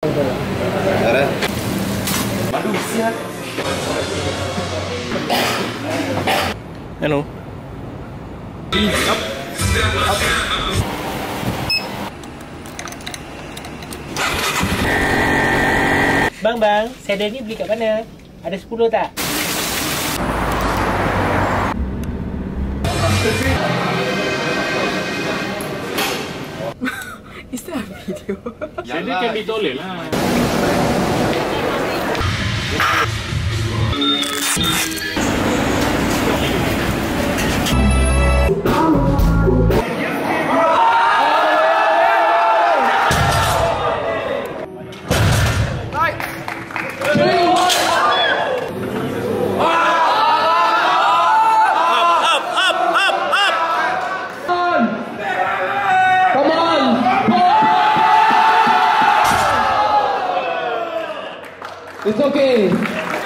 Ada. Aduh, siap. Ano? Up. Bang, saddle ni beli kat mana? Ada 10 tak? Is that a video? Saddle can be stolen lah. It's okay.